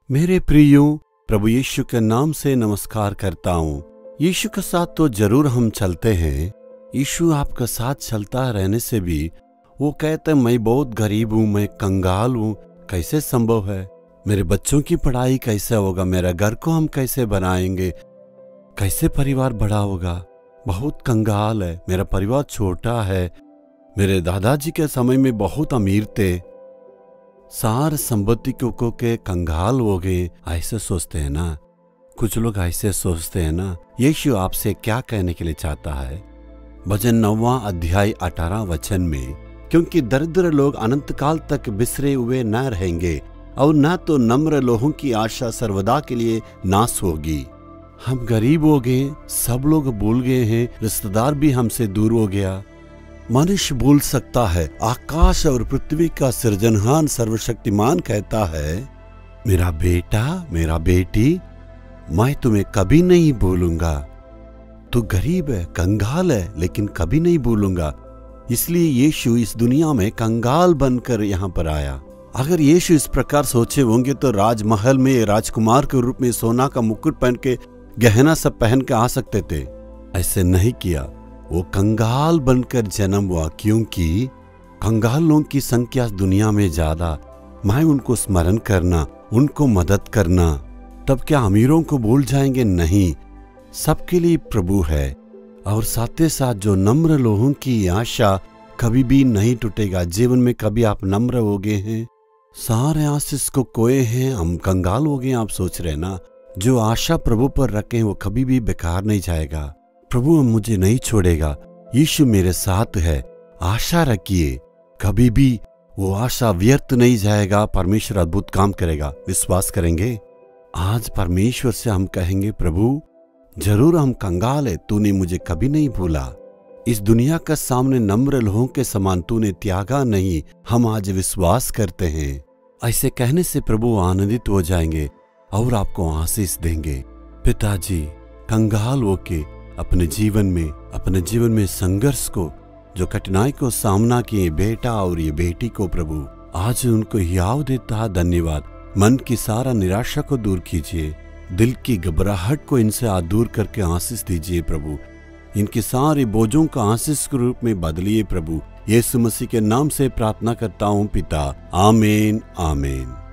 मेरे प्रियो, प्रभु यीशु के नाम से नमस्कार करता हूँ। यीशु के साथ तो जरूर हम चलते हैं। यीशु आपका साथ चलता रहने से भी वो कहते मैं बहुत गरीब हूँ, मैं कंगाल हूँ। कैसे संभव है? मेरे बच्चों की पढ़ाई कैसे होगा? मेरा घर को हम कैसे बनाएंगे? कैसे परिवार बड़ा होगा? बहुत कंगाल है, मेरा परिवार छोटा है। मेरे दादाजी के समय में बहुत अमीर थे, सार संपत्ति को के कंगाल हो गए। ऐसे सोचते हैं ना, कुछ लोग ऐसे सोचते हैं ना। यीशु आपसे क्या कहने के लिए चाहता है? भजन 9वां अध्याय 18 वचन में, क्योंकि दरिद्र लोग अनंत काल तक बिसरे हुए न रहेंगे और न तो नम्र लोगों की आशा सर्वदा के लिए नाश होगी। हम गरीब हो गए, सब लोग भूल गए हैं, रिश्तेदार भी हमसे दूर हो गया। मनुष्य भूल सकता है, आकाश और पृथ्वी का सृजनहार सर्वशक्तिमान कहता है, मेरा बेटा, मेरा बेटी, मैं तुम्हें कभी नहीं भूलूंगा। तू गरीब है, कंगाल है, लेकिन कभी नहीं भूलूंगा। इसलिए यीशु इस दुनिया में कंगाल बनकर यहाँ पर आया। अगर यीशु इस प्रकार सोचे होंगे तो राजमहल में राजकुमार के रूप में सोना का मुकुट पहन के, गहना सब पहन के आ सकते थे। ऐसे नहीं किया, वो कंगाल बनकर जन्म हुआ, क्योंकि कंगालों की संख्या दुनिया में ज्यादा। मैं उनको स्मरण करना, उनको मदद करना, तब क्या अमीरों को भूल जाएंगे? नहीं, सबके लिए प्रभु है। और साथ ही साथ जो नम्र लोगों की आशा कभी भी नहीं टूटेगा। जीवन में कभी आप नम्र हो गए हैं, सारे आशीष को खोए हैं, हम कंगाल हो गए, आप सोच रहे ना। जो आशा प्रभु पर रखें वो कभी भी बेकार नहीं जाएगा। प्रभु मुझे नहीं छोड़ेगा, यीशु मेरे साथ है। आशा रखिए, कभी भी वो आशा व्यर्थ नहीं जाएगा। परमेश्वर अद्भुत काम करेगा, विश्वास करेंगे। आज परमेश्वर से हम कहेंगे, प्रभु जरूर हम कंगाल है, तूने मुझे कभी नहीं भूला। इस दुनिया का सामने नम्र लोगों के समान तूने त्यागा नहीं। हम आज विश्वास करते हैं। ऐसे कहने से प्रभु आनंदित हो जाएंगे और आपको आशीष देंगे। पिताजी, कंगाल होके अपने जीवन में संघर्ष को, जो कठिनाई को सामना किए बेटा और ये बेटी को, प्रभु आज उनको याद देता है। धन्यवाद। मन की सारा निराशा को दूर कीजिए, दिल की घबराहट को इनसे दूर करके आशीष दीजिए प्रभु। इनके सारे बोझों का आशीष के रूप में बदलिए प्रभु। यीशु मसीह के नाम से प्रार्थना करता हूँ पिता, आमीन आमीन।